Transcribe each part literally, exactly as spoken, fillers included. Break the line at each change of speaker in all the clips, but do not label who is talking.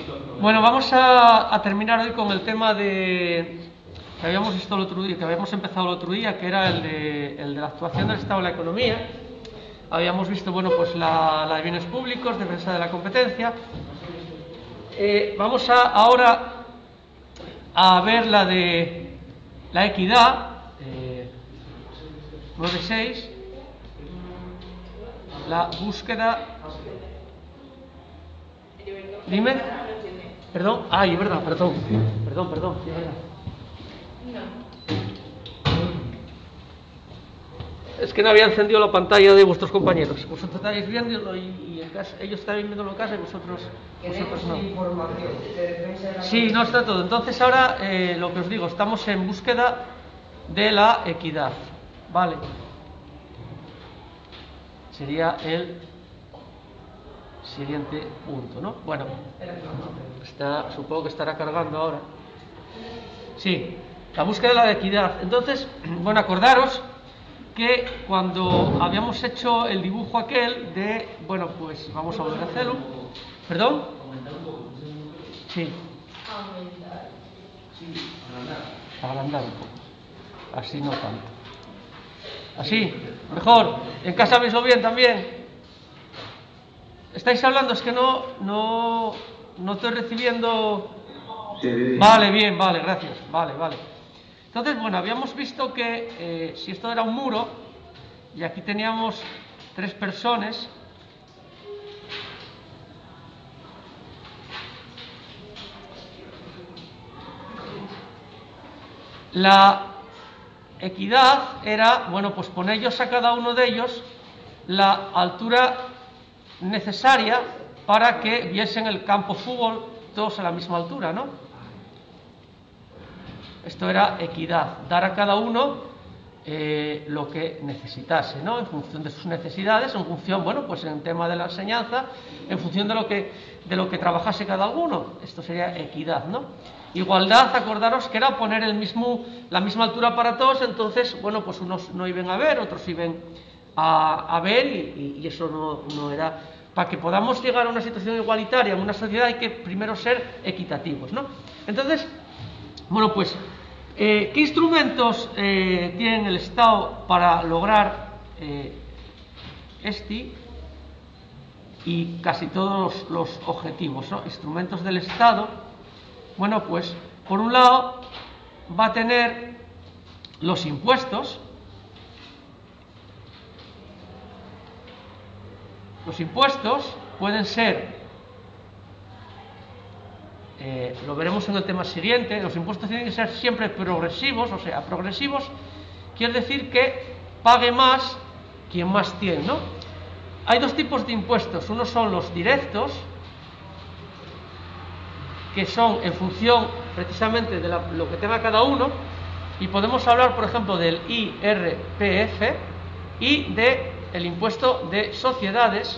Bueno, vamos a, a terminar hoy con el tema de que habíamos visto el otro día, que habíamos empezado el otro día, que era el de, el de la actuación del Estado en la economía. Habíamos visto, bueno, pues la, la de bienes públicos, defensa de la competencia. Eh, vamos a, ahora a ver la de la equidad, eh, nueve seis, la búsqueda. Dime. Perdón. Ay, es verdad, perdón. Perdón, perdón, es verdad. Es que no había encendido la pantalla de vuestros compañeros. Vosotros estáis viéndolo y, y en casa, ellos estáis viéndolo en casa y vosotros, vosotros no.
Información de defensa de la
Sí, no está todo. Entonces ahora eh, lo que os digo, estamos en búsqueda de la equidad. Vale. Sería el siguiente punto, ¿no? Bueno, está, supongo que estará cargando ahora. Sí, la búsqueda de la equidad. Entonces, bueno, acordaros que cuando habíamos hecho el dibujo aquel de, bueno, pues vamos a volver a hacerlo. ¿Perdón? Sí. Agrandar un poco. Así no tanto. Así, mejor. ¿En casa veislo bien también? ¿Estáis hablando? Es que no, no, no estoy recibiendo. Vale, bien, vale, gracias. Vale, vale. Entonces, bueno, habíamos visto que eh, si esto era un muro, y aquí teníamos tres personas, la equidad era, bueno, pues ponerlos a cada uno de ellos la altura necesaria para que viesen el campo fútbol todos a la misma altura, ¿no? Esto era equidad, dar a cada uno eh, lo que necesitase, ¿no? En función de sus necesidades, en función, bueno, pues en el tema de la enseñanza, en función de lo que, de lo que trabajase cada uno. Esto sería equidad, ¿no? Igualdad, acordaros que era poner el mismo, la misma altura para todos, entonces, bueno, pues unos no iban a ver, otros iban a, a ver y, y eso no, no era. Para que podamos llegar a una situación igualitaria en una sociedad hay que primero ser equitativos, ¿no? Entonces, bueno, pues, eh, ¿qué instrumentos eh, tiene el Estado para lograr eh, este y casi todos los, los objetivos, ¿no? Instrumentos del Estado. Bueno, pues, por un lado, va a tener los impuestos. Los impuestos pueden ser, eh, lo veremos en el tema siguiente, los impuestos tienen que ser siempre progresivos, o sea, progresivos quiere decir que pague más quien más tiene, ¿no? Hay dos tipos de impuestos, unos son los directos, que son en función precisamente de la, lo que tenga cada uno, y podemos hablar, por ejemplo, del I R P F y del impuesto de sociedades,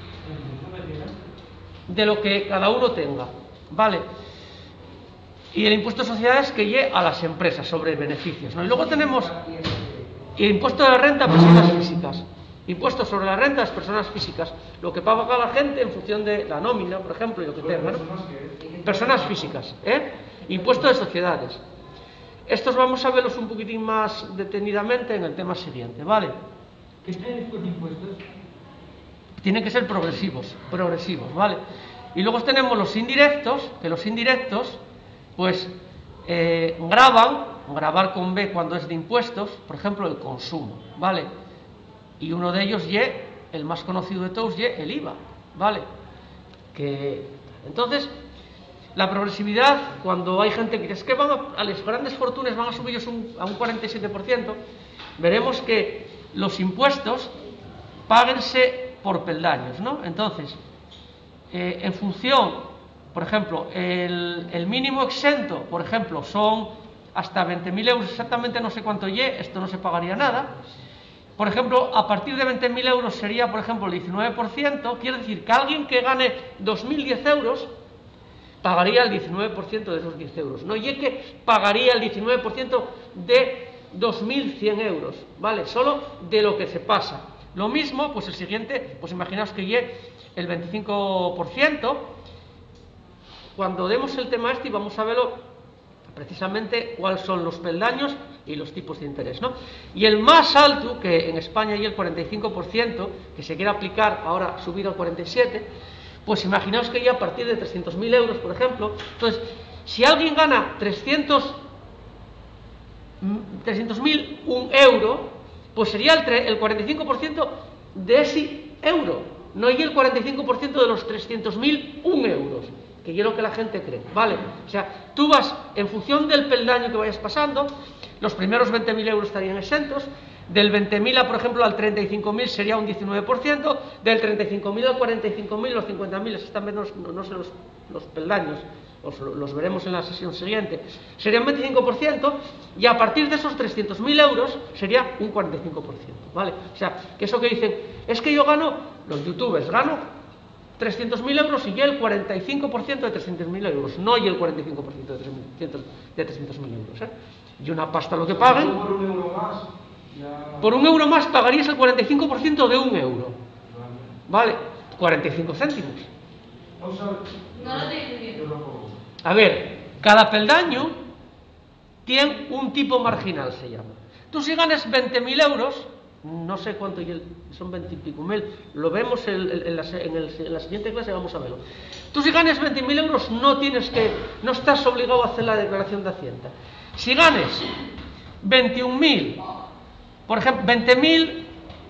de lo que cada uno tenga, ¿vale? Y el impuesto de sociedades que lleve a las empresas sobre beneficios, ¿no? Y luego tenemos el impuesto de la renta a personas físicas, impuesto sobre la renta a las personas físicas, lo que paga la gente en función de la nómina, por ejemplo, y lo que tenga, ¿no? Personas físicas, ¿eh? Impuesto de sociedades. Estos vamos a verlos un poquitín más detenidamente en el tema siguiente, ¿vale?
¿Qué tienen estos impuestos?
Tienen que ser progresivos, progresivos, ¿vale? Y luego tenemos los indirectos, que los indirectos, pues, eh, gravan, gravar con B cuando es de impuestos, por ejemplo, el consumo, ¿vale? Y uno de ellos, y el más conocido de todos, y el I V A, ¿vale? Que, entonces, la progresividad, cuando hay gente que dice, es que van a, a las grandes fortunas van a subirlos un, a un cuarenta y siete por ciento, veremos que los impuestos páguense por peldaños, ¿no? Entonces, eh, en función, por ejemplo, el, el mínimo exento, por ejemplo, son hasta veinte mil euros exactamente, no sé cuánto y, esto no se pagaría nada. Por ejemplo, a partir de veinte mil euros sería, por ejemplo, el diecinueve por ciento, quiere decir que alguien que gane dos mil diez euros pagaría el diecinueve por ciento de esos diez euros, no y que pagaría el diecinueve por ciento de dos mil cien euros, ¿vale? Solo de lo que se pasa. Lo mismo, pues el siguiente, pues imaginaos que llegue el veinticinco por ciento, cuando demos el tema este, vamos a verlo precisamente cuáles son los peldaños y los tipos de interés, ¿no? Y el más alto, que en España hay el cuarenta y cinco por ciento, que se quiere aplicar ahora subido al cuarenta y siete por ciento, pues imaginaos que ya a partir de trescientos mil euros, por ejemplo, entonces, si alguien gana trescientos mil un euro, pues sería el, el cuarenta y cinco por ciento de ese euro, no hay el cuarenta y cinco por ciento de los trescientos mil un euros, que yo lo que la gente cree, ¿vale? O sea, tú vas, en función del peldaño que vayas pasando, los primeros veinte mil euros estarían exentos, del veinte mil, por ejemplo, al treinta y cinco mil sería un diecinueve por ciento, del treinta y cinco mil al cuarenta y cinco mil, los cincuenta mil, están menos, no, no sé los, los peldaños, os, los veremos en la sesión siguiente, serían veinticinco por ciento, y a partir de esos trescientos mil euros sería un cuarenta y cinco por ciento, ¿vale? O sea, que eso que dicen, es que yo gano, los youtubers, gano trescientos mil euros y ya el cuarenta y cinco por ciento de trescientos mil euros, no y el cuarenta y cinco por ciento de trescientos mil euros, ¿eh? Y una pasta lo que paguen,
por un euro más, ya...
por un euro más pagarías el cuarenta y cinco por ciento de un euro, ¿vale? cuarenta y cinco céntimos. A ver, cada peldaño tiene un tipo marginal, se llama. Tú si ganas veinte mil euros, no sé cuánto, son veinte y pico mil, lo vemos en, en, la, en, el, en la siguiente clase, vamos a verlo. Tú si ganas veinte mil euros no tienes que, no estás obligado a hacer la declaración de Hacienda. Si ganes veintiún mil, por ejemplo, veinte mil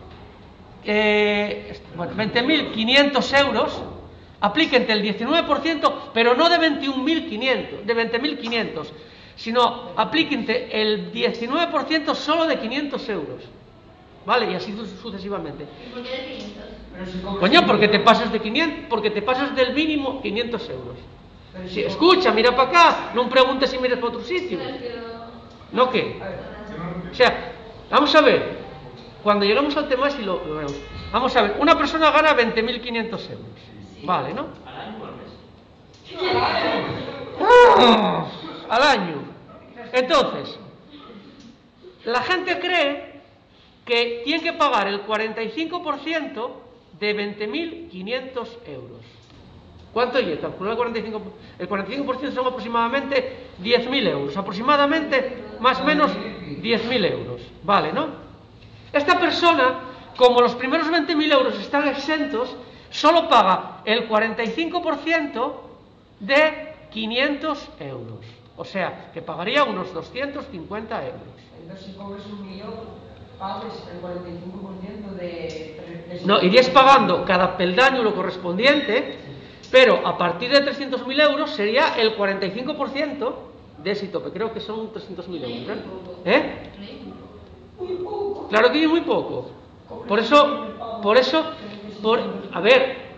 eh, bueno, veinte mil quinientos euros, aplíquente el diecinueve por ciento, pero no de veintiún mil quinientos, de veinte mil quinientos, sino aplíquente el diecinueve por ciento solo de quinientos euros. ¿Vale? Y así sucesivamente.
¿Y por qué de quinientos?
Coño, porque te pasas de quinientos, porque te pasas del mínimo quinientos euros. Si, escucha, mira para acá, no preguntes si miras para otro sitio. ¿No qué? O sea, vamos a ver, cuando llegamos al tema si lo, lo vemos. Vamos a ver, una persona gana veinte mil quinientos euros. Vale, ¿no?
¿Al año o al mes?
¡Ah! Al año. Entonces, la gente cree que tiene que pagar el cuarenta y cinco por ciento de veinte mil quinientos euros. ¿Cuánto llega? Calcular el cuarenta y cinco por ciento. El cuarenta y cinco por ciento son aproximadamente diez mil euros. Aproximadamente, más o menos, diez mil euros. Vale, ¿no? Esta persona, como los primeros veinte mil euros están exentos, solo paga el cuarenta y cinco por ciento de quinientos euros. O sea, que pagaría unos doscientos cincuenta euros.
Entonces, si cobres un millón, pagues el cuarenta y cinco por ciento de... de
No, irías pagando cada peldaño lo correspondiente, pero a partir de trescientos mil euros sería el cuarenta y cinco por ciento de ese tope. Creo que son trescientos mil euros, ¿eh? ¿Eh? Claro que es muy poco. Por eso, por eso, por, a ver...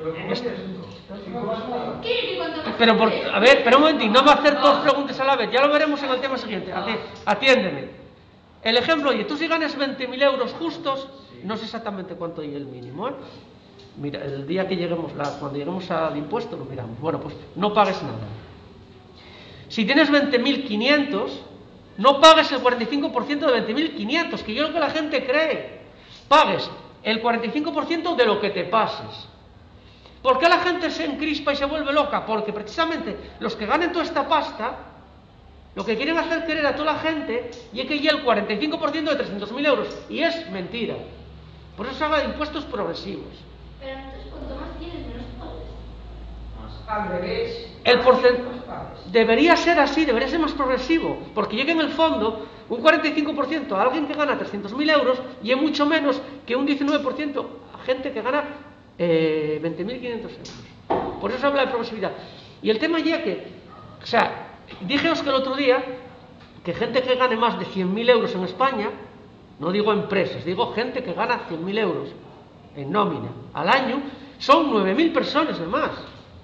Pero, por, a ver, pero un momentito, no me hacer dos preguntas a la vez, ya lo veremos en el tema siguiente. Atiéndeme. El ejemplo, oye, tú si ganas veinte mil euros justos, no sé exactamente cuánto hay el mínimo, ¿eh? Mira, el día que lleguemos, la, cuando lleguemos al impuesto, lo miramos. Bueno, pues no pagues nada. Si tienes veinte mil quinientos, no pagues el cuarenta y cinco por ciento de veinte mil quinientos, que yo lo que la gente cree. Pagues el cuarenta y cinco por ciento de lo que te pases. ¿Por qué la gente se encrispa y se vuelve loca? Porque precisamente los que ganen toda esta pasta, lo que quieren hacer creer a toda la gente y es que ya el cuarenta y cinco por ciento de trescientos mil euros. Y es mentira. Por eso se habla de impuestos progresivos.
Pero entonces, cuanto más tienes, menos pagues.
Al revés.
El porcentaje debería ser así, debería ser más progresivo. Porque llega en el fondo un cuarenta y cinco por ciento a alguien que gana trescientos mil euros y es mucho menos que un diecinueve por ciento a gente que gana eh, veinte mil quinientos euros. Por eso se habla de progresividad. Y el tema ya que, o sea, díjeos que el otro día que gente que gane más de cien mil euros en España, no digo empresas, digo gente que gana cien mil euros en nómina al año, son nueve mil personas nada más.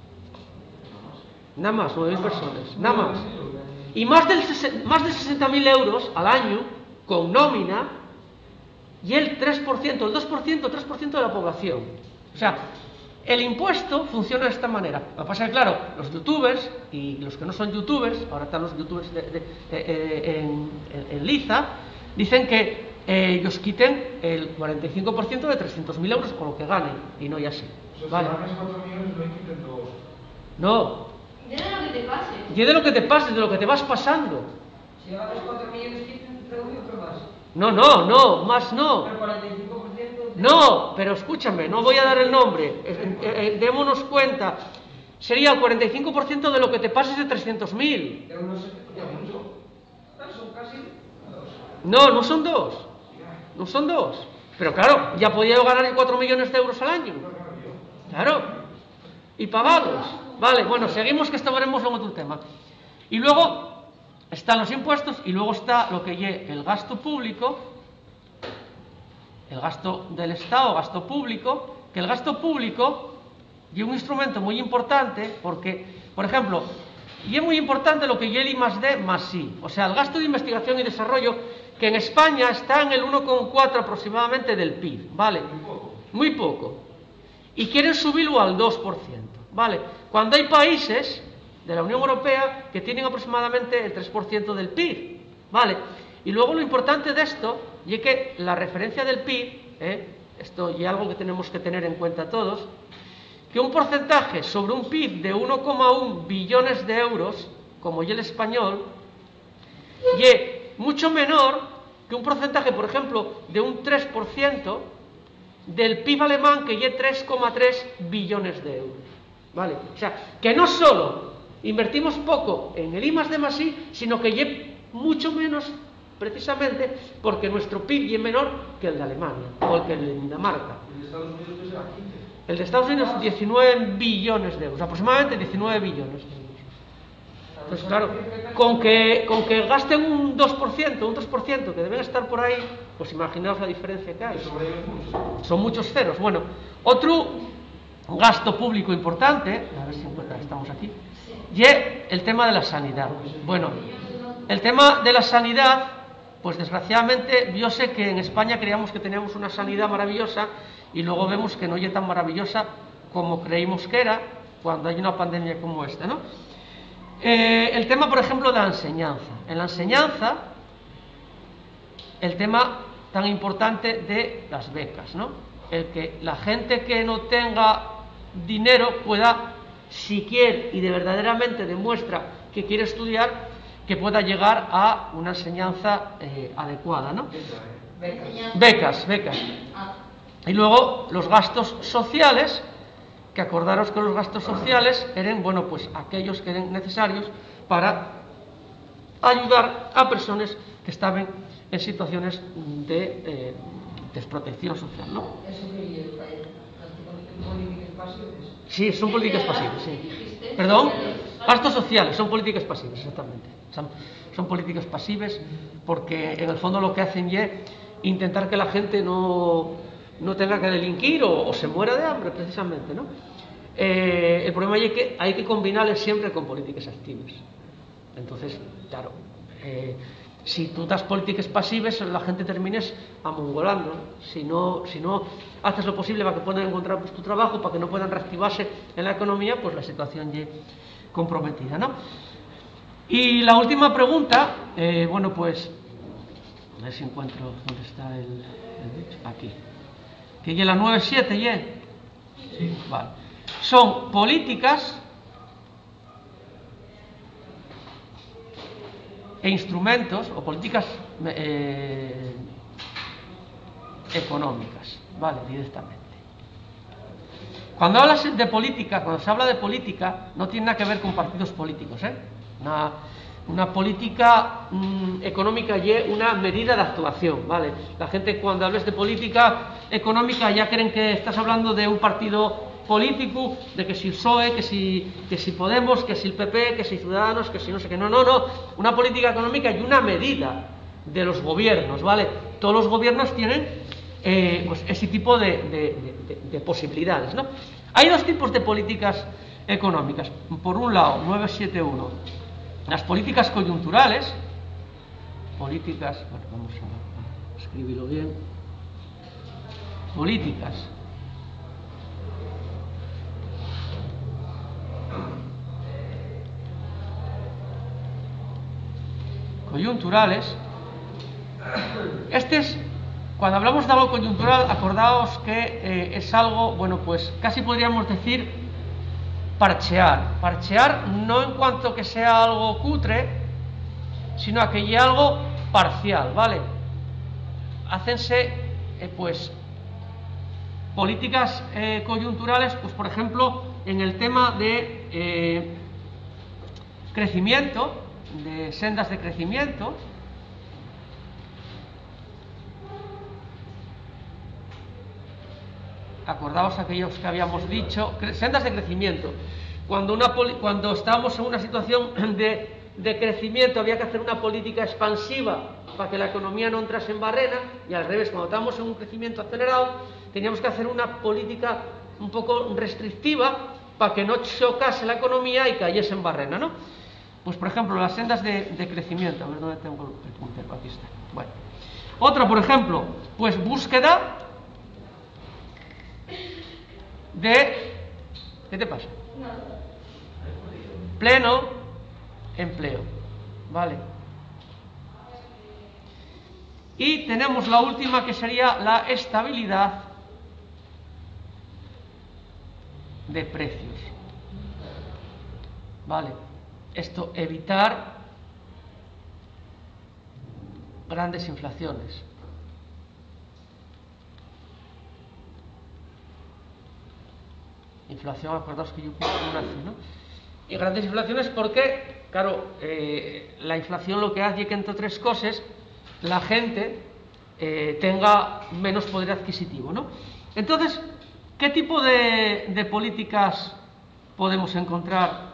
Nada más, nueve mil personas, nada más. Y más, del, más de sesenta mil euros al año con nómina y el tres por ciento, el dos por ciento, tres por ciento de la población. O sea, el impuesto funciona de esta manera. Lo que pasa es que, claro, los youtubers y los que no son youtubers, ahora están los youtubers de, de, de, de, en, en, en Liza, dicen que eh, ellos quiten el cuarenta y cinco por ciento de trescientos mil euros con lo que ganen, y no y así.
O sea,
¿Vale?
si ganas cuatro millones, no hay quiten dos.
No.
Yo no lo que te pase.
Y de lo que te pases, de lo que te vas pasando.
Si ganas cuatro millones, te doy otro más.
No, no, no, más no.
Pero cuarenta y cinco por ciento de...
No, pero escúchame, no voy a dar el nombre. Eh, eh, démonos cuenta. Sería el cuarenta y cinco por ciento de lo que te pases de trescientos mil.
De unos... de mucho. Son casi dos.
No, no son dos. No son dos. Pero claro, ya podía yo ganar cuatro millones de euros al año. Claro. Y pagados. Vale, bueno, seguimos que estaremos en otro tema. Y luego están los impuestos y luego está lo que es el gasto público, el gasto del Estado, gasto público, que el gasto público es un instrumento muy importante porque, por ejemplo, y es muy importante lo que es el I más D más I, o sea, el gasto de investigación y desarrollo, que en España está en el uno coma cuatro aproximadamente del P I B, ¿vale? Muy poco. Y quieren subirlo al dos por ciento, ¿vale? Cuando hay países de la Unión Europea que tienen aproximadamente el tres por ciento del P I B, ¿vale? Y luego lo importante de esto es que la referencia del P I B, ¿eh? Esto ya es algo que tenemos que tener en cuenta todos, que un porcentaje sobre un P I B de uno coma uno billones de euros, como y el español, y mucho menor que un porcentaje, por ejemplo, de un tres por ciento del P I B alemán, que y tres coma tres billones de euros, ¿vale? O sea, que no solo invertimos poco en el I más D más I, sino que y mucho menos, precisamente porque nuestro P I B es menor que el de Alemania o el que el de Dinamarca.
¿El de Estados Unidos qué será? quince.
El de Estados Unidos es diecinueve billones de euros, aproximadamente diecinueve billones de euros. Entonces, claro, con que, con que gasten un dos por ciento, un tres por ciento, que deben estar por ahí, pues imaginaos la diferencia que hay. Son muchos ceros. Bueno, otro gasto público importante, a ver si estamos aquí, y el tema de la sanidad. Bueno, el tema de la sanidad, pues desgraciadamente, yo sé que en España creíamos que teníamos una sanidad maravillosa y luego vemos que no es tan maravillosa como creímos que era cuando hay una pandemia como esta, ¿no? Eh, el tema, por ejemplo, de la enseñanza. En la enseñanza, el tema tan importante de las becas, ¿no? El que la gente que no tenga dinero pueda, si quiere y de verdaderamente demuestra que quiere estudiar, que pueda llegar a una enseñanza eh, adecuada, ¿no?
Becas.
Becas, becas. Y luego los gastos sociales, que acordaros que los gastos sociales eran, bueno, pues aquellos que eran necesarios para ayudar a personas que estaban en situaciones de eh, desprotección social, ¿no?
Eso que es políticas pasivas.
Sí, son políticas pasivas, sí. ¿Perdón? Gastos sociales, son políticas pasivas, exactamente. Son, son políticas pasivas porque en el fondo lo que hacen es intentar que la gente no, no tenga que delinquir o, o se muera de hambre, precisamente, ¿no? Eh, el problema es que hay que combinarles siempre con políticas activas. Entonces, claro, eh, si tú das políticas pasivas, la gente termines amongolando, ¿no? Si no, si no haces lo posible para que puedan encontrar pues, tu trabajo, para que no puedan reactivarse en la economía, pues la situación ya comprometida, ¿no? Y la última pregunta, eh, bueno, pues, a ver si encuentro dónde está el, el dicho, aquí, que ya la nueve siete ya. Sí. Vale. Son políticas e instrumentos o políticas eh, económicas, vale, directamente. Cuando hablas de política, cuando se habla de política, no tiene nada que ver con partidos políticos, ¿eh? Una, una política mmm, económica y una medida de actuación, ¿vale? La gente cuando hables de política económica ya creen que estás hablando de un partido político, de que si P S O E, que si, que si Podemos, que si el P P, que si Ciudadanos, que si no sé qué. No, no, no. Una política económica y una medida de los gobiernos, ¿vale? Todos los gobiernos tienen eh, pues ese tipo de, de, de, de posibilidades, ¿no? Hay dos tipos de políticas económicas. Por un lado, nueve siete uno, las políticas coyunturales, políticas, bueno, vamos a escribirlo bien, políticas coyunturales. Este es, cuando hablamos de algo coyuntural, acordaos que eh, es algo, bueno, pues casi podríamos decir parchear. Parchear no en cuanto que sea algo cutre, sino a que haya algo parcial, ¿vale? Hácense, eh, pues, políticas eh, coyunturales, pues, por ejemplo, en el tema de eh, crecimiento, de sendas de crecimiento. Acordaos aquellos que habíamos dicho, sendas de crecimiento. Cuando, una, cuando estábamos en una situación de, de crecimiento había que hacer una política expansiva para que la economía no entrase en barrena, y al revés, cuando estábamos en un crecimiento acelerado teníamos que hacer una política un poco restrictiva para que no chocase la economía y cayese en barrena, ¿no? Pues por ejemplo, las sendas de, de crecimiento, a ver dónde tengo el puntero, aquí está. Bueno, otra, por ejemplo, pues búsqueda de... ¿Qué te pasa? Pleno empleo, ¿vale? Y tenemos la última, que sería la estabilidad de precios, ¿vale? Esto, evitar grandes inflaciones. Inflación, acordaos que yo puse una así, ¿no? Y grandes inflaciones porque, claro, eh, la inflación lo que hace es que entre tres cosas la gente eh, tenga menos poder adquisitivo, ¿no? Entonces, ¿qué tipo de, de políticas podemos encontrar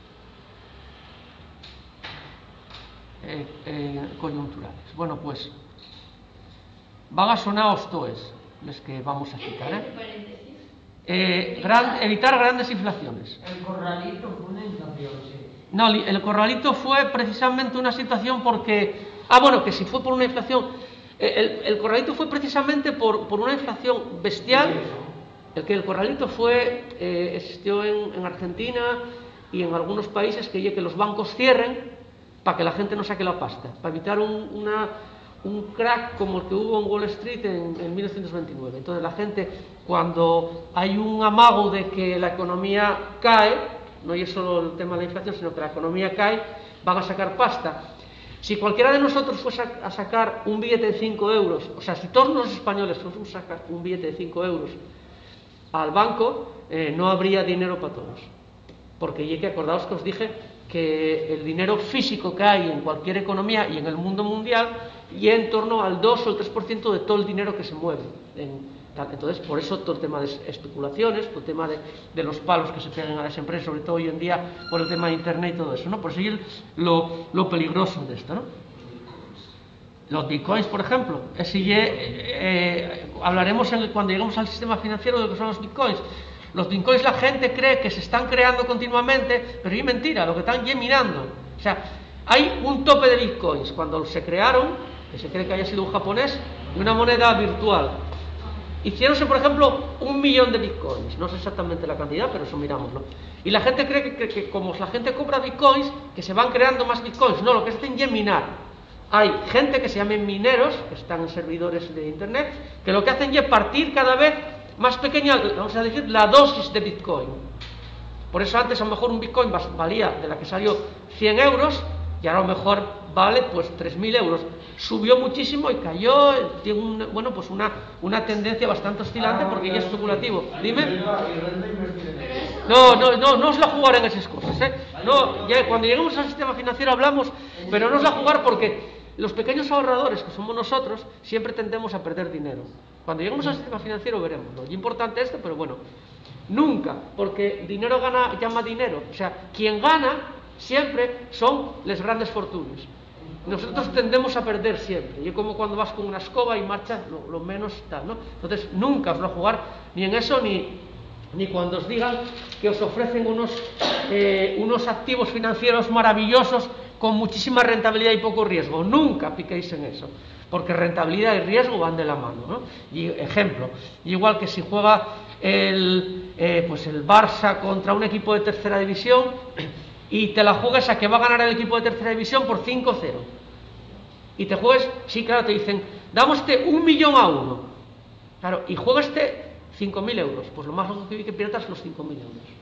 eh, eh, coyunturales? Bueno, pues van a sonar toes los que vamos a citar, ¿eh? Eh, gran, evitar grandes inflaciones.
El corralito fue una inflación, sí.
No, el corralito fue precisamente una situación porque... Ah, bueno, que si fue por una inflación... El, el corralito fue precisamente por, por una inflación bestial. El que el corralito fue... Eh, existió en, en Argentina y en algunos países, que que los bancos cierren para que la gente no saque la pasta, para evitar un, una... un crack como el que hubo en Wall Street en, en mil novecientos veintinueve. Entonces la gente, cuando hay un amago de que la economía cae, no es solo el tema de la inflación, sino que la economía cae, van a sacar pasta. Si cualquiera de nosotros fuese a sacar un billete de cinco euros, o sea, si todos los españoles fuésemos a sacar un billete de cinco euros al banco, eh, no habría dinero para todos. Porque ya que acordaos que os dije que el dinero físico que hay en cualquier economía y en el mundo mundial y en torno al dos o el tres por ciento de todo el dinero que se mueve. Entonces, por eso todo el tema de especulaciones, todo el tema de, de los palos que se pegan a las empresas, sobre todo hoy en día por el tema de internet y todo eso, ¿no? Por eso es lo, lo peligroso de esto, ¿no? Los bitcoins, por ejemplo, ese, eh, eh, hablaremos en el, cuando lleguemos al sistema financiero de lo que son los bitcoins. Los bitcoins, la gente cree que se están creando continuamente, pero es mentira, lo que están ya minando. O sea, hay un tope de bitcoins cuando se crearon, que se cree que haya sido un japonés, y una moneda virtual. Hicieronse, por ejemplo, un millón de bitcoins, no sé exactamente la cantidad, pero eso mirámoslo. Y la gente cree que, que, que como la gente compra bitcoins, que se van creando más bitcoins. No, lo que hacen ya es minar. Hay gente que se llaman mineros, que están en servidores de internet, que lo que hacen ya es partir cada vez más pequeña, vamos a decir, la dosis de bitcoin. Por eso antes a lo mejor un bitcoin valía, de la que salió, cien euros, y ahora a lo mejor vale pues tres mil euros. Subió muchísimo y cayó, tiene un, bueno, pues una, una tendencia bastante oscilante porque ya es especulativo. Dime. No, no, no, no os la jugar en esas cosas, ¿eh? No, ya cuando lleguemos al sistema financiero hablamos, pero no os la jugar porque los pequeños ahorradores, que somos nosotros, siempre tendemos a perder dinero. Cuando lleguemos al sistema financiero veremos, ¿no? Es importante esto, pero bueno, nunca, porque dinero gana, llama dinero. O sea, quien gana siempre son las grandes fortunas. Nosotros tendemos a perder siempre. Y es como cuando vas con una escoba y marchas lo, lo menos tal, ¿no? Entonces, nunca os lo jugar ni en eso, ni, ni cuando os digan que os ofrecen unos, eh, unos activos financieros maravillosos con muchísima rentabilidad y poco riesgo. Nunca piquéis en eso, porque rentabilidad y riesgo van de la mano, ¿no? Y ejemplo, igual que si juega el, eh, pues el Barça contra un equipo de tercera división y te la juegas a que va a ganar el equipo de tercera división por cinco cero, y te juegas, sí, claro, te dicen, damoste un millón a uno, claro, y juegaste cinco mil euros, pues lo más lógico que pierdas los cinco mil euros.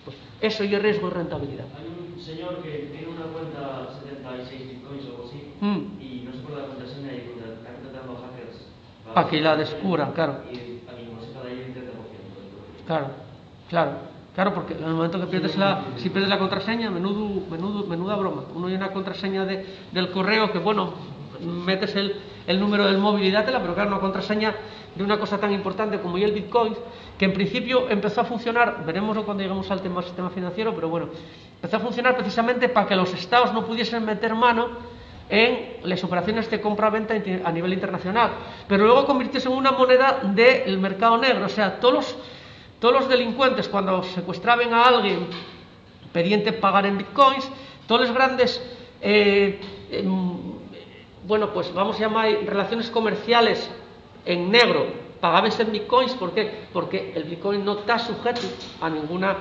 Pues eso y el riesgo y rentabilidad.
Hay un señor que tiene una cuenta setenta y seis bitcoins o algo así
Mm.
y no se acuerda la contraseña y contra- está contratando a hackers
Para que la descubran, claro.
Y a quien consiga de ahí el treinta por ciento del todo.
Claro, claro, claro, porque en el momento que pierdes la, si pierdes la contraseña, menudo, menudo, menuda broma. Uno hay una contraseña de, del correo que, bueno, metes el, el número del móvil y dátela, pero claro, una contraseña de una cosa tan importante como el Bitcoin, que en principio empezó a funcionar, veremoslo cuando lleguemos al tema del sistema financiero, pero bueno, empezó a funcionar precisamente para que los estados no pudiesen meter mano en las operaciones de compra-venta a nivel internacional, pero luego convirtióse en una moneda del mercado negro. O sea, todos los, todos los delincuentes, cuando secuestraban a alguien, pedían pagar en bitcoins. Todos los grandes eh, eh, bueno, pues vamos a llamar relaciones comerciales en negro, pagabas en bitcoins. ¿Por qué? Porque el bitcoin no está sujeto a ninguna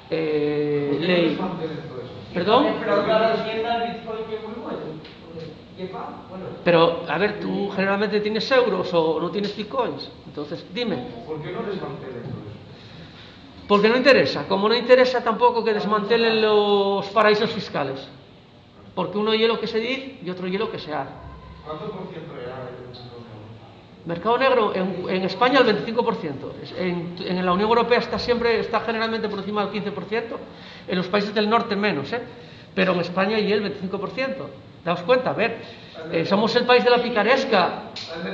eh, ley. ¿Perdón?
Pero cada tienda el Bitcoin que es muy bueno. Lleva, bueno.
Pero, a ver, tú generalmente tienes euros o no tienes bitcoins. Entonces, dime.
¿Por qué no desmantelen todo eso?
Porque no interesa. Como no interesa tampoco que desmantelen los paraísos fiscales. Porque uno hielo que se dice y otro hielo que se hace.
¿Cuánto por ciento era el
Mercado negro, en, en España el veinticinco por ciento. En, en la Unión Europea está siempre, está generalmente por encima del quince por ciento. En los países del norte menos, ¿eh? Pero en España y el veinticinco por ciento. Daos cuenta, a ver, eh, somos el país de la picaresca.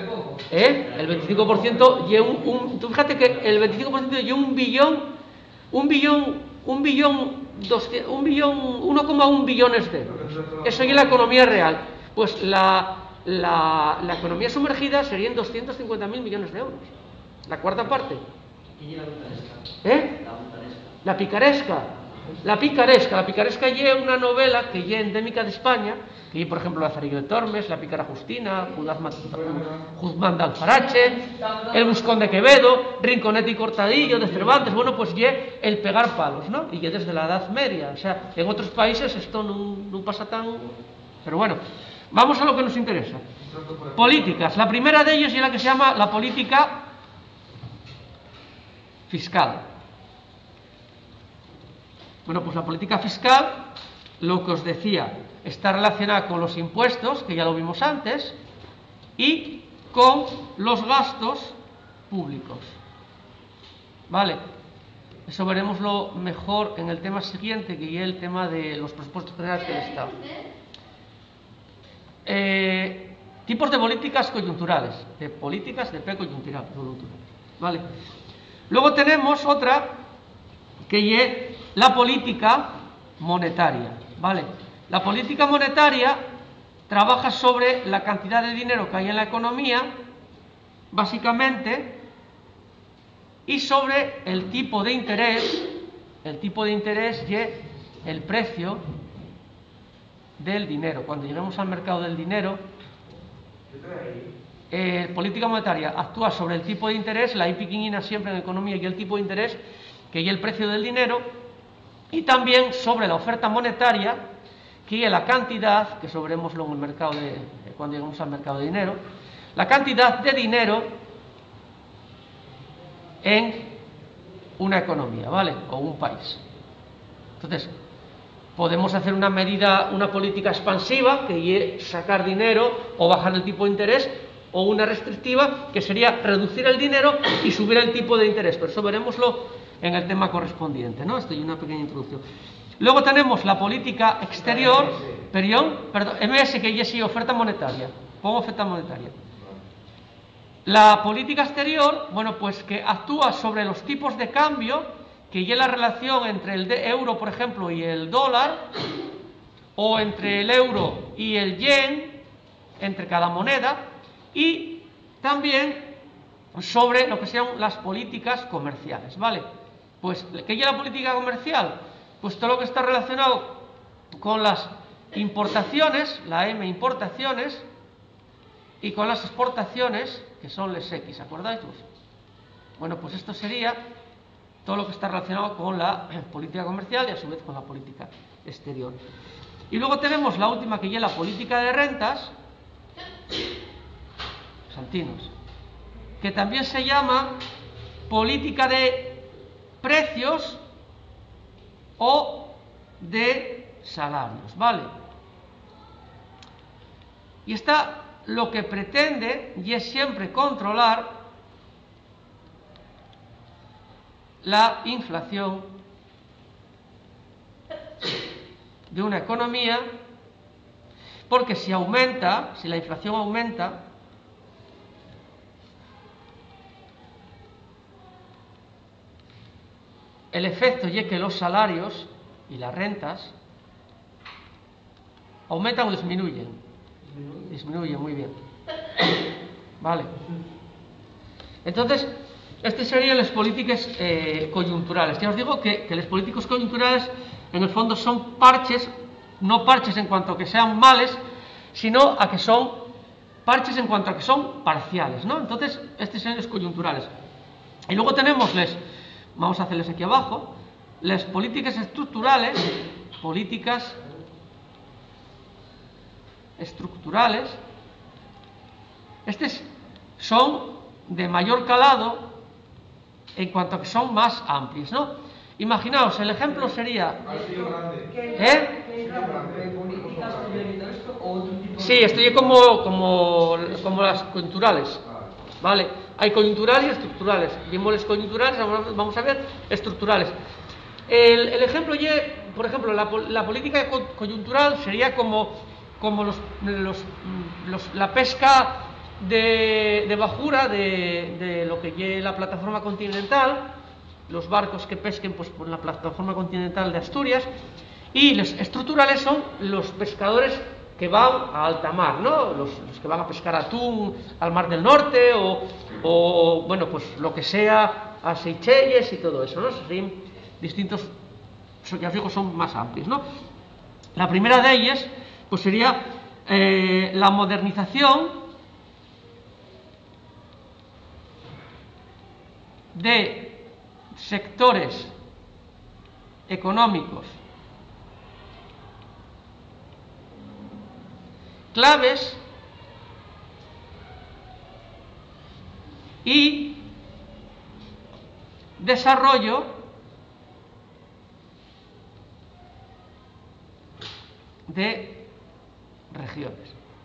¿Eh? El veinticinco por ciento y un, un, tú fíjate que el veinticinco por ciento y un billón, un billón, un billón, doscientos, un billón, uno coma uno billones de euros. Eso es la economía real. Pues la, la, la economía sumergida serían doscientos cincuenta mil millones de euros. La cuarta parte.
¿Y la butanesca?
¿Eh?
La butanesca.
La picaresca. La picaresca. La picaresca es una novela que es endémica de España. Y, por ejemplo, Lazarillo de Tormes, La pícara Justina, Guzmán de Alfarache, El Buscón de Quevedo, Rinconete y Cortadillo de Cervantes. Bueno, pues ye el pegar palos, ¿no? Y ye desde la Edad Media. O sea, en otros países esto no, no pasa tan... Pero bueno, vamos a lo que nos interesa. Políticas. La primera de ellas es la que se llama la política fiscal. Bueno, pues la política fiscal, lo que os decía, está relacionada con los impuestos, que ya lo vimos antes, y con los gastos públicos. ¿Vale? Eso veremoslo mejor en el tema siguiente, que es el tema de los presupuestos generales del Estado. Eh, tipos de políticas coyunturales, de políticas de precoyuntural, ¿vale? Luego tenemos otra, que es la política monetaria, ¿vale? La política monetaria trabaja sobre la cantidad de dinero que hay en la economía, básicamente, y sobre el tipo de interés, el tipo de interés y el precio del dinero. Cuando lleguemos al mercado del dinero, eh, política monetaria actúa sobre el tipo de interés, la I piquinina siempre en economía y el tipo de interés, que es el precio del dinero, y también sobre la oferta monetaria, que es la cantidad, que eso veremoslo en el mercado de, cuando lleguemos al mercado de dinero, la cantidad de dinero en una economía, ¿vale? O un país. Entonces, podemos hacer una medida, una política expansiva, que es sacar dinero o bajar el tipo de interés, o una restrictiva, que sería reducir el dinero y subir el tipo de interés. Pero eso veremoslo en el tema correspondiente, ¿no? Esto es una pequeña introducción. Luego tenemos la política exterior, perdón, perdón, M S, que es sí, oferta monetaria. Pongo oferta monetaria. La política exterior, bueno, pues que actúa sobre los tipos de cambio, que es la relación entre el euro, por ejemplo, y el dólar, o entre el euro y el yen, entre cada moneda, y también sobre lo que sean las políticas comerciales, ¿vale? Pues, ¿qué es la política comercial? Pues todo lo que está relacionado con las importaciones, la M, importaciones, y con las exportaciones, que son les X, ¿acordáis? Bueno, pues esto sería todo lo que está relacionado con la política comercial y a su vez con la política exterior. Y luego tenemos la última, que es la política de rentas, santinos, que también se llama política de precios o de salarios, ¿vale? Y está lo que pretende, y es siempre controlar la inflación de una economía, porque si aumenta, si la inflación aumenta, el efecto es que los salarios y las rentas aumentan o disminuyen. Disminuyen, muy bien. Vale. Entonces, estas serían las políticas eh, coyunturales. Ya os digo que, que las políticas coyunturales, en el fondo, son parches, no parches en cuanto a que sean males, sino a que son parches en cuanto a que son parciales, ¿no? Entonces, estas son las coyunturales. Y luego tenemos les, vamos a hacerles aquí abajo, las políticas estructurales, políticas estructurales. Estas son de mayor calado en cuanto a que son más amplias, ¿no? Imaginaos, el ejemplo sería... ¿Eh? Sí, estoy como, como, como las coyunturales, ¿vale? Hay coyunturales y estructurales. Vimos las coyunturales, vamos a ver estructurales. El, el ejemplo, por ejemplo, la, la política coyuntural sería como, como los, los, los, la pesca de, de bajura de, de lo que lleve la plataforma continental, los barcos que pesquen pues, por la plataforma continental de Asturias, y los estructurales son los pescadores que van a alta mar, ¿no? Los, los que van a pescar atún al Mar del Norte o, o bueno, pues lo que sea, a Seychelles y todo eso, ¿no? Serían distintos, ya os digo, son más amplios, ¿no? La primera de ellas, pues sería eh, la modernización de sectores económicos claves y desarrollo de regiones.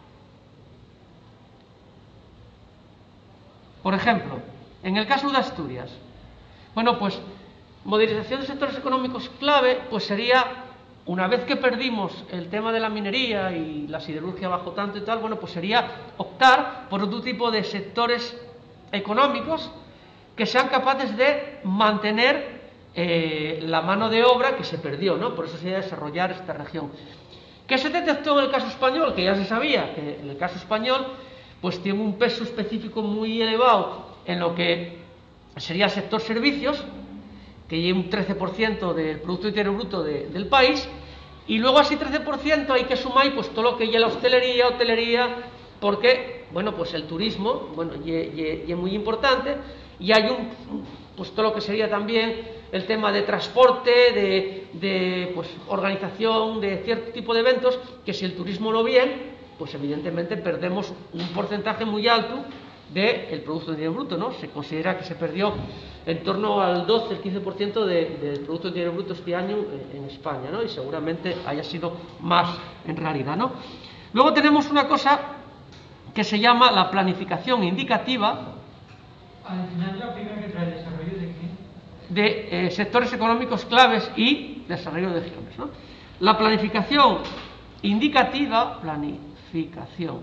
Por ejemplo, en el caso de Asturias, bueno, pues modernización de sectores económicos clave, pues sería, una vez que perdimos el tema de la minería y la siderurgia bajó tanto y tal, bueno, pues sería optar por otro tipo de sectores económicos que sean capaces de mantener eh, la mano de obra que se perdió, ¿no? Por eso sería desarrollar esta región. ¿Qué se detectó en el caso español? Que ya se sabía que en el caso español pues tiene un peso específico muy elevado en lo que sería el sector servicios, que lleva un trece por ciento del Producto Interior Bruto de, del país, y luego a ese trece por ciento hay que sumar pues todo lo que lleva la hostelería, hotelería, porque, bueno, pues el turismo, bueno, y es muy importante, y hay un, pues todo lo que sería también el tema de transporte, de, de pues, organización de cierto tipo de eventos, que si el turismo no viene, pues evidentemente perdemos un porcentaje muy alto del Producto Interior Bruto, ¿no? Se considera que se perdió en torno al doce, el quince por ciento de, del Producto Interior Bruto este año en, en España, ¿no? Y seguramente haya sido más en realidad, ¿no? Luego tenemos una cosa que se llama la planificación indicativa.
Al final la primera que trae el desarrollo de qué?
De eh, sectores económicos claves y desarrollo de regiones, ¿no? La planificación indicativa, planificación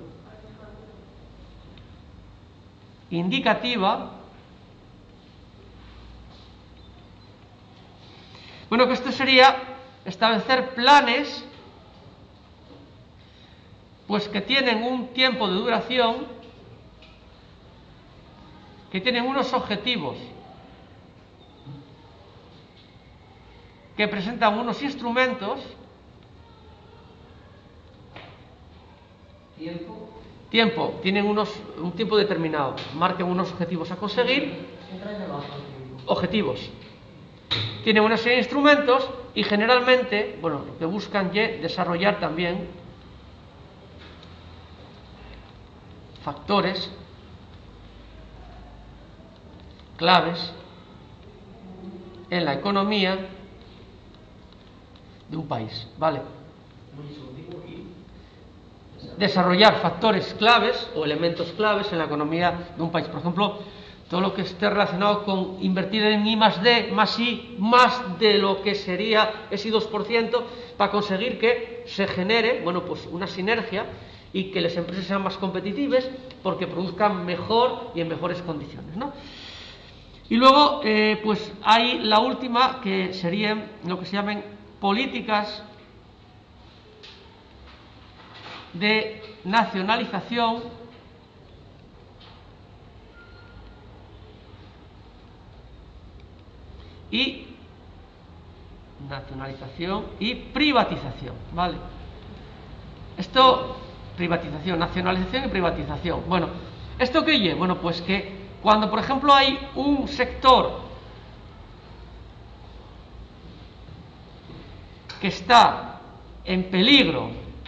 indicativa, bueno, que esto sería establecer planes pues que tienen un tiempo de duración, que tienen unos objetivos, que presentan unos instrumentos,
Tiempo.
tiempo, tienen unos, un tiempo determinado, marcan unos objetivos a conseguir, objetivos, tienen una serie de instrumentos y generalmente, bueno, lo que buscan es desarrollar también factores claves en la economía de un país, ¿vale? Desarrollar factores claves o elementos claves en la economía de un país. Por ejemplo, todo lo que esté relacionado con invertir en I más D, más I, más de lo que sería ese dos por ciento, para conseguir que se genere, bueno, pues una sinergia y que las empresas sean más competitivas porque produzcan mejor y en mejores condiciones, ¿no? Y luego, eh, pues hay la última, que serían lo que se llaman políticas de nacionalización y nacionalización y privatización, ¿vale? Esto, privatización, nacionalización y privatización. Bueno, ¿esto qué lleva? Bueno, pues que cuando, por ejemplo, hay un sector que está en peligro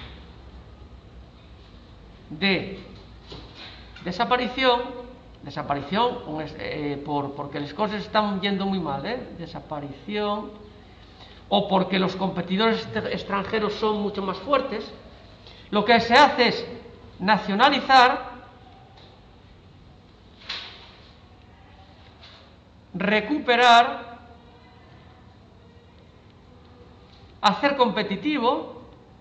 de desaparición, desaparición eh, por, porque las cosas están yendo muy mal, ¿eh? desaparición, o porque los competidores extranjeros son mucho más fuertes, lo que se hace es nacionalizar, recuperar, hacer competitivo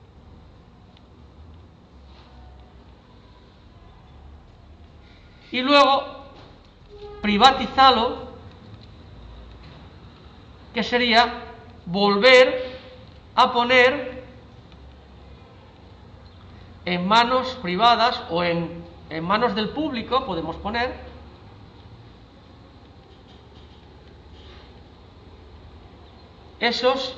y luego privatizarlo, que sería volver a poner en manos privadas o en, en manos del público, podemos poner, esos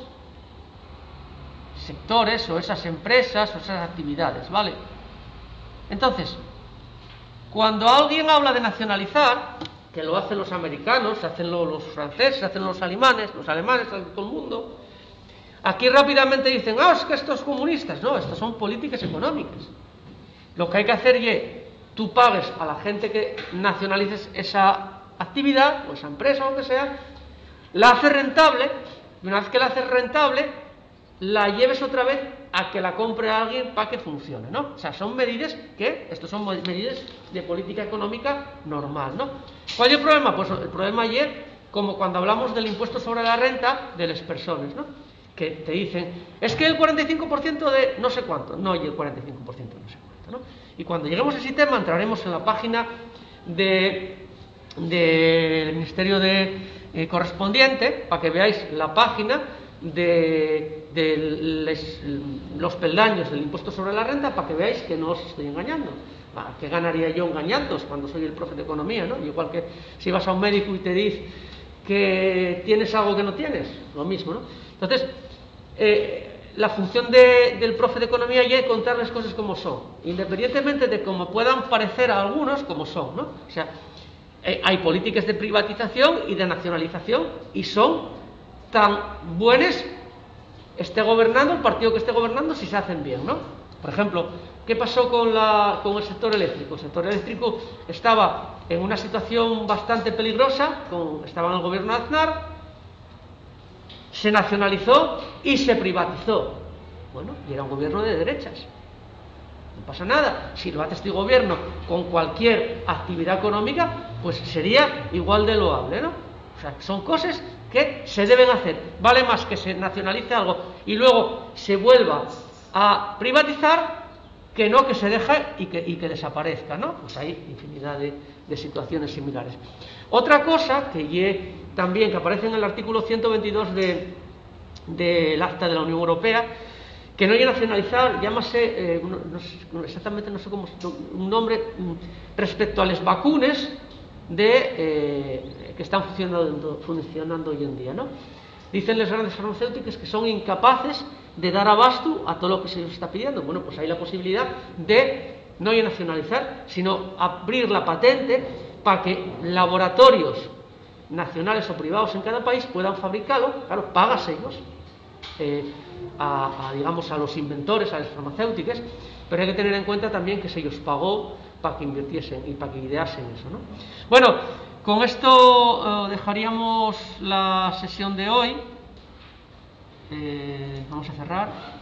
sectores o esas empresas o esas actividades, ¿vale? Entonces, cuando alguien habla de nacionalizar, que lo hacen los americanos, hacen los franceses, hacen los alemanes, los alemanes, todo el mundo, aquí rápidamente dicen, ah, es que estos comunistas. No, estas son políticas económicas. Lo que hay que hacer es, tú pagues a la gente que nacionalices esa actividad, o esa empresa o lo que sea, la haces rentable, y una vez que la haces rentable, la lleves otra vez a que la compre a alguien para que funcione, ¿no? O sea, son medidas que, estos son medidas de política económica normal, ¿no? ¿Cuál es el problema? Pues el problema ayer, como cuando hablamos del impuesto sobre la renta de las personas, ¿no? Que te dicen, es que el cuarenta y cinco por ciento de no sé cuánto, no, y el cuarenta y cinco por ciento de no sé cuánto, ¿no? Y cuando lleguemos a ese tema, entraremos en la página de del Ministerio de eh, correspondiente, para que veáis la página de, de les, los peldaños del impuesto sobre la renta, para que veáis que no os estoy engañando. ¿Qué ganaría yo engañándoos cuando soy el profe de economía, ¿no? Igual que si vas a un médico y te dice que tienes algo que no tienes, lo mismo, ¿no? Entonces, eh, la función de, del profe de economía ya es contar las cosas como son, independientemente de cómo puedan parecer a algunos, como son, ¿no? O sea, eh, hay políticas de privatización y de nacionalización y son tan buenas, esté gobernando el partido que esté gobernando, si se hacen bien, ¿no? Por ejemplo, ¿qué pasó con, la, con el sector eléctrico? El sector eléctrico estaba en una situación bastante peligrosa, con, estaba en el gobierno de Aznar, se nacionalizó y se privatizó. Bueno, y era un gobierno de derechas. No pasa nada. Si lo hace este gobierno con cualquier actividad económica, pues sería igual de loable, ¿no? O sea, son cosas que se deben hacer. Vale más que se nacionalice algo y luego se vuelva a privatizar que no que se deje y que, y que desaparezca, ¿no? Pues hay infinidad de, de situaciones similares. Otra cosa que ye, también que aparece en el artículo ciento veintidós de, del Acta de la Unión Europea, que no hay que nacionalizar, llámase, eh, no, no, exactamente no sé cómo, un nombre respecto a las vacunas de, eh, que están funcionando, funcionando hoy en día, ¿no? Dicen las grandes farmacéuticas que son incapaces de dar abasto a todo lo que se les está pidiendo. Bueno, pues hay la posibilidad de no ya nacionalizar, sino abrir la patente para que laboratorios nacionales o privados en cada país puedan fabricarlo. Claro, pagas ellos eh, a, a, digamos, a los inventores, a las farmacéuticas, pero hay que tener en cuenta también que se ellos pagó para que invirtiesen y para que ideasen eso, ¿no? Bueno, con esto eh, dejaríamos la sesión de hoy. Eh, vamos a cerrar.